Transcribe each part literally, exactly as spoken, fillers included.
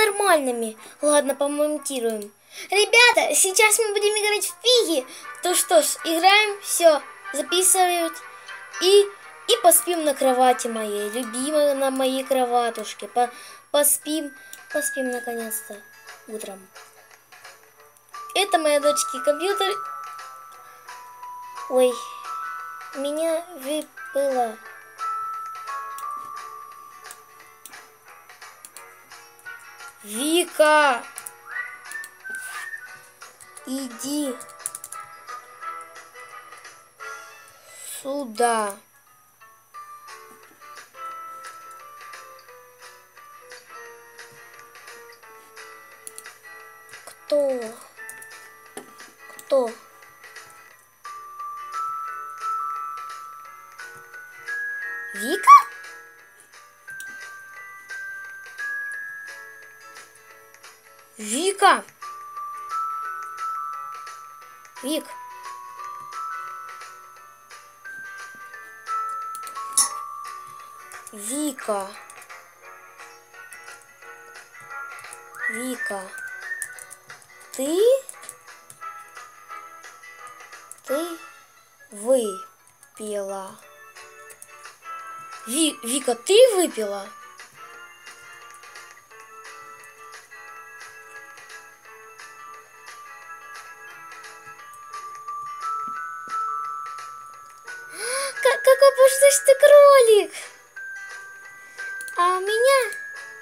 ненормальными. Ладно, помонтируем. Ребята, сейчас мы будем играть в пиги. То что ж, играем, все, записывают. И, и поспим на кровати моей, любимой на моей кроватушке. По, поспим, поспим наконец-то утром. Это моя дочки компьютер. Ой, меня выпало. Вика, иди сюда. Кто? Кто? Вика? Вика! Вик! Вика! Вика! Ты? Ты выпила? Ви, Вика, ты выпила? Как, какой пушистый кролик! А у меня...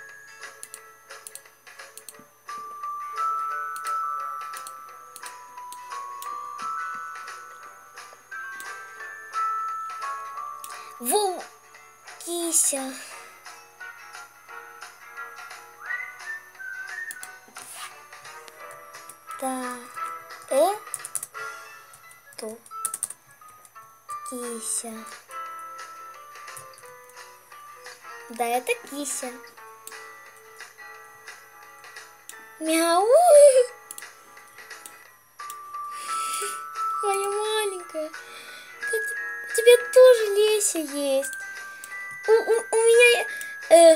Во, кися. Да, эту кися. Да, это кися. Мяу. Моя маленькая. У тебя тоже Леся есть. У, у, у меня... Э,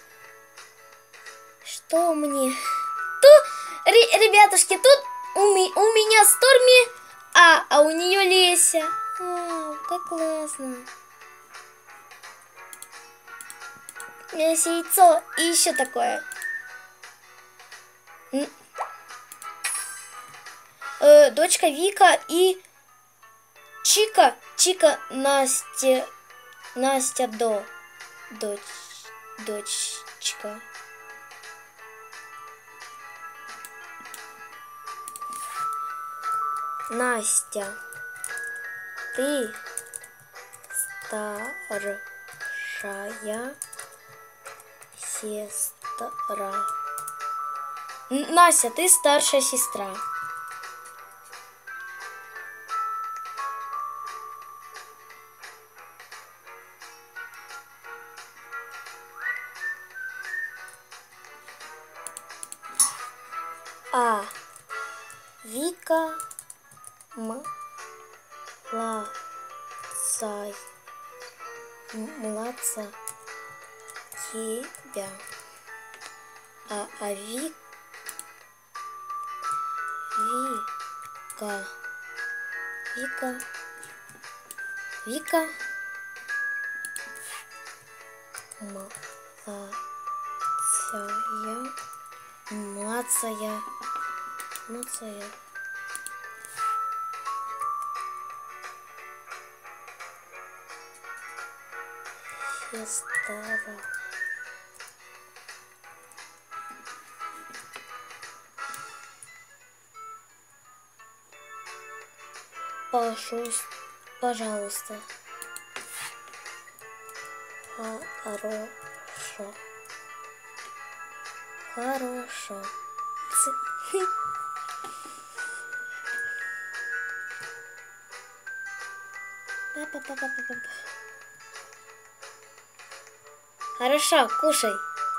что мне? Тут, ребятушки, тут у, ми, у меня Сторми, а, а у нее Леся. Вау, как классно. У меня есть яйцо и еще такое. Э, дочка Вика и Чика, Чика, Настя, Настя до, дочь, дочка. Настя, ты старшая сестра. Настя, ты старшая сестра. А Вика младшая, младшая тебя. А, а Ви, Вика, Вика, Вика, младшая, младшая, младшая. Сестра. Пожалуйста, пожалуйста. Хорошо. Хорошо. Папа-папа-папа. Хорошо, кушай.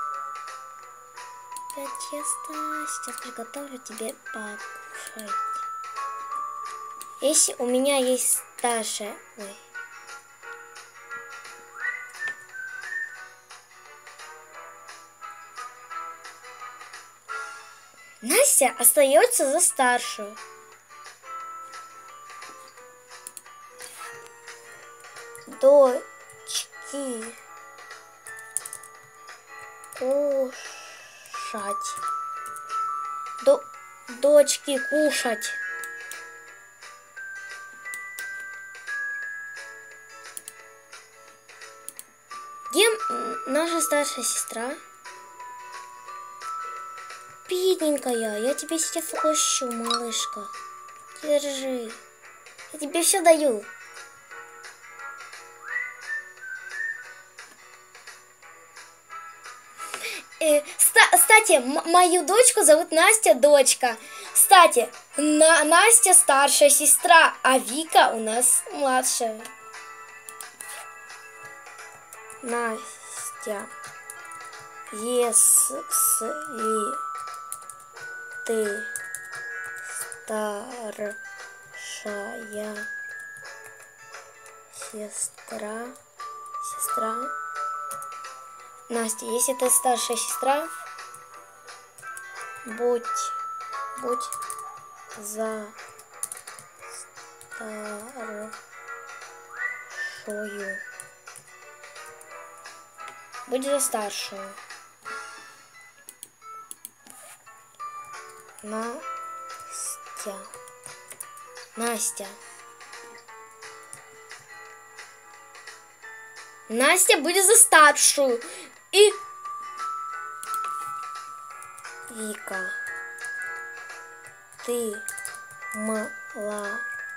Я честно сейчас приготовлю тебе покушать. Если у меня есть старшая... Ой. Настя остается за старшую. Дочки кушать. До, дочки кушать. Где наша старшая сестра? Бедненькая, я тебе сейчас угощу, малышка. Держи. Я тебе все даю. Э, кстати, мою дочку зовут Настя, дочка. Кстати, на Настя старшая сестра, а Вика у нас младшая. Настя, если ты старшая сестра, сестра, Настя, если ты старшая сестра, будь, будь за старшую. Будь за старшую. Настя. Настя. Настя будет за старшую. И Вика, ты младшая,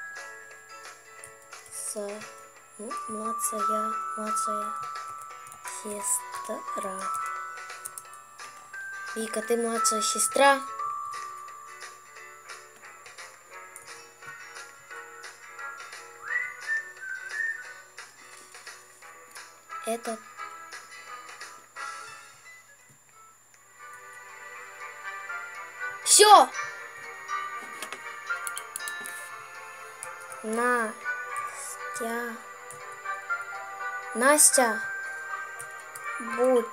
младшая, младшая сестра. Вика, ты младшая сестра. Это все. Настя. Настя, будь.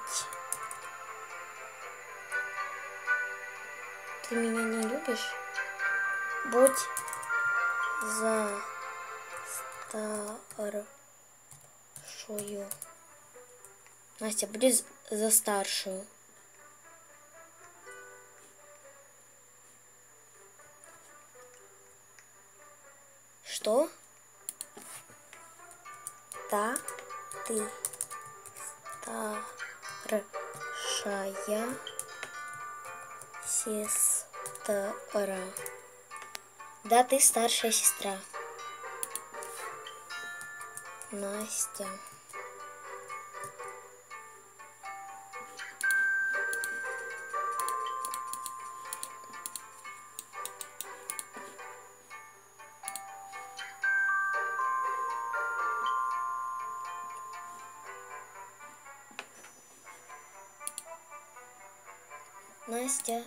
Ты меня не любишь? Будь за старшую. Настя, будь за старшую. Что? Да, ты старшая сестра. Да, ты старшая сестра. Настя. Настя.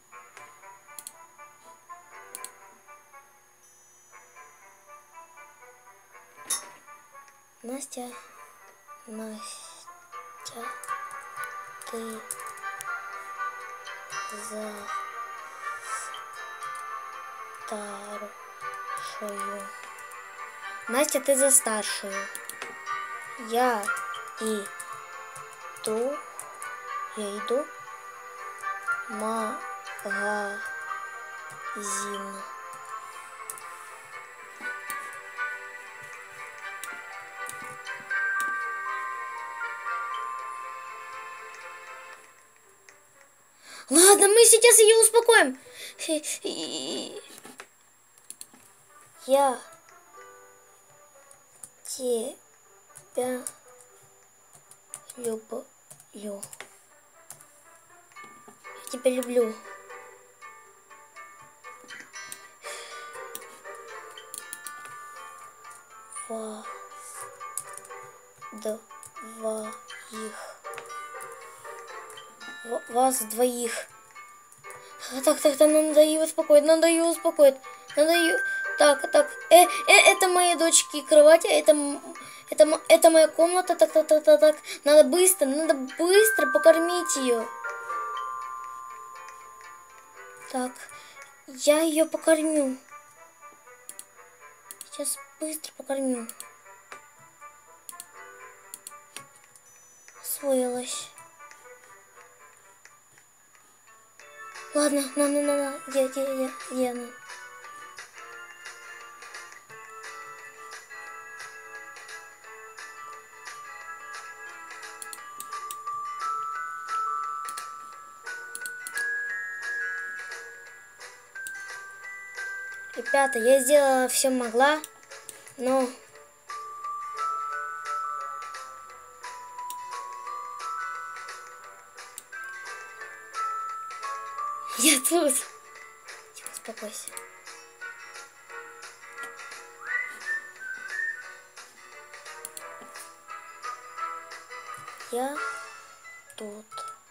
Настя. Настя. Ты за старшую. Настя, ты за старшую. Я иду. Я иду. Магазин. Ладно, мы сейчас ее успокоим. Я тебя люблю. Я тебя люблю. Вас двоих. Вас двоих. Так, так, так, надо ее успокоить, надо ее успокоить. Надо ее... Так, так, э, э, это мои дочки кровати, это, это, это моя комната, так, так, так, так, так. Надо быстро, надо быстро покормить ее. Так, я ее покормю. Сейчас быстро покормю. Освоилась. Ладно, на, на, на, на, где, где, где, где она? Ребята, я сделала все могла, но я тут. Тихо, успокойся. Я тут.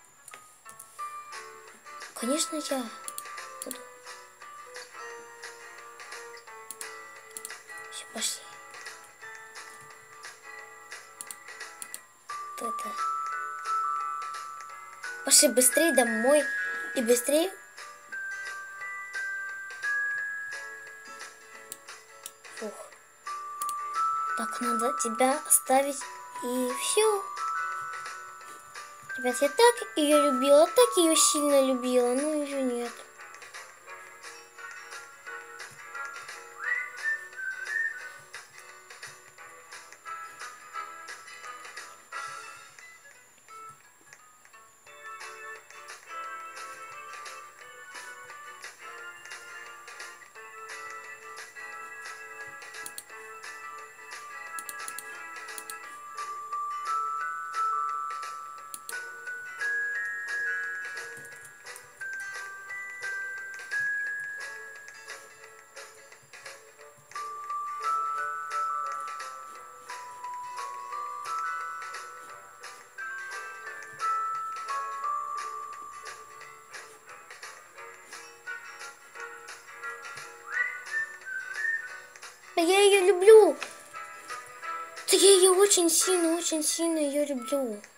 Конечно, я буду. Все, пошли. Вот это. Пошли быстрее домой и быстрее. Фух. Так, надо тебя оставить и все. Ребят, я так ее любила, так ее сильно любила, но ее нет. Я ее люблю. Да я ее очень сильно, очень сильно ее люблю.